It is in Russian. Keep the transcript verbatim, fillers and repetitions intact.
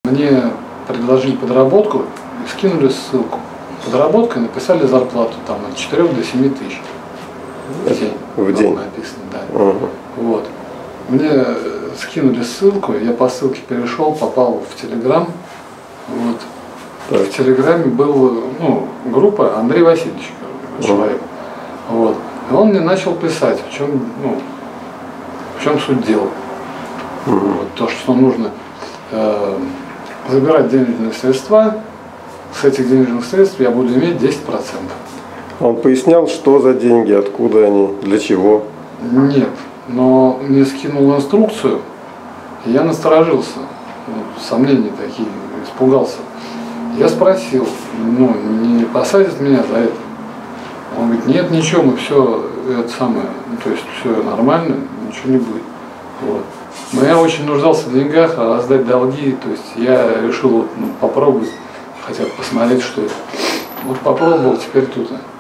Мне предложили подработку и скинули ссылку. Подработкой написали зарплату там от четырёх до семи тысяч в день. В день. Написано, да. Угу. Вот. Мне скинули ссылку, я по ссылке перешел, попал в Телеграм. Вот. Так. В Телеграме был, ну, группа Андрей Васильевич, человек. Угу. Вот. И он мне начал писать, в чем, ну, в чем суть дела. Угу. Вот. То, что нужно э, забирать денежные средства, с этих денежных средств я буду иметь десять процентов. Он пояснял, что за деньги, откуда они, для чего? Нет, но мне скинул инструкцию, и я насторожился, вот, сомнения такие, испугался. Я спросил, ну, не посадят меня за это? Он говорит, нет, ничего, мы все, это самое, ну, то есть все нормально, ничего не будет. Вот. Но я очень нуждался в деньгах, а раздать долги, то есть я решил вот, ну, попробовать, хотя бы посмотреть, что это. Вот попробовал, теперь тут.